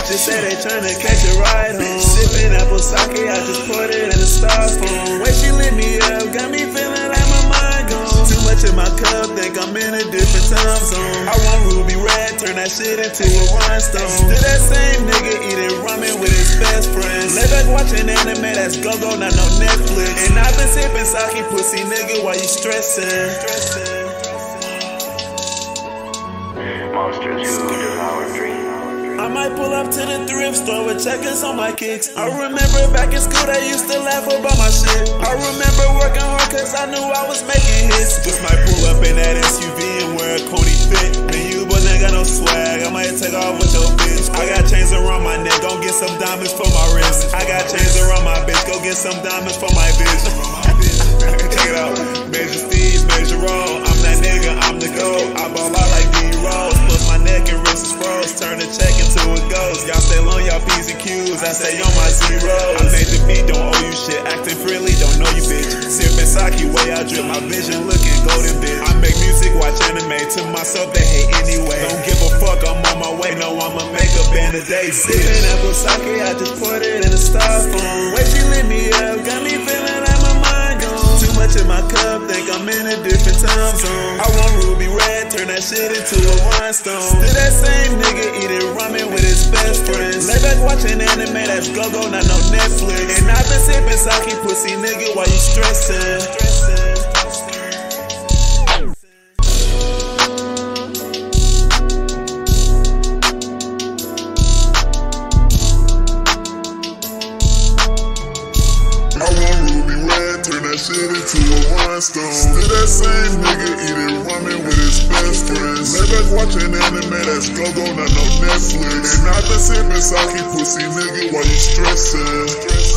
Bitches say they tryna catch a ride home. Sippin' apple sake, I just put it in a styrofoam. Way she lit me up, got me feeling like my mind gone. Too much in my cup, think I'm in a different time zone. I want ruby red, turn that shit into a rhinestone. Still that same nigga eating ramen with his best friends. Lay back watching anime, that's go-go, not no Netflix. And I've been sipping sake, pussy nigga, while you stressing. Monsters who devour dreams. I might pull up to the thrift store with checkers on my kicks. I remember back in school they used to laugh about my shit. I remember working hard cause I knew I was making hits. Just might pull up in that SUV and wear a pony fit. Man, you boys ain't got no swag, I might take off with your bitch. I got chains around my neck, gon' get some diamonds for my wrist. I got chains around my bitch, go get some diamonds for my bitch. Check it out, Major Steve, Major Roll. I'm that nigga, I'm the GOAT. I ball out like D-Rose, plus my neck and wrist is froze. Turn the check into a ghost. Y'all stay long, y'all P's and Q's. I say on my zeros. I made the beat, don't owe you shit. Acting freely, don't know you bitch. Sippin' sake, way I drip, my vision looking golden bitch. I make music, watch anime. To myself, they hate anyway. Don't give a fuck, I'm on my way. No, I'ma make a band a day. Sippin' apple sake, I just put it in a styrofoam. Way she lit me up, got me feeling like my mind gone. Too much in my cup, think I'm in a different time zone. I want ruby red, turn that shit into a rhinestone. Still that same nigga eating ramen with his best friends. Lay back watching anime, that's go-go, not no Netflix. And I've been sipping sake, pussy nigga, while you stressing. Shit into a rhinestone. Still that same nigga eating ramen with his best friends. Lay back watching anime, that's go-go, not no Netflix. And I've been sipping sake, pussy nigga, while you stressing.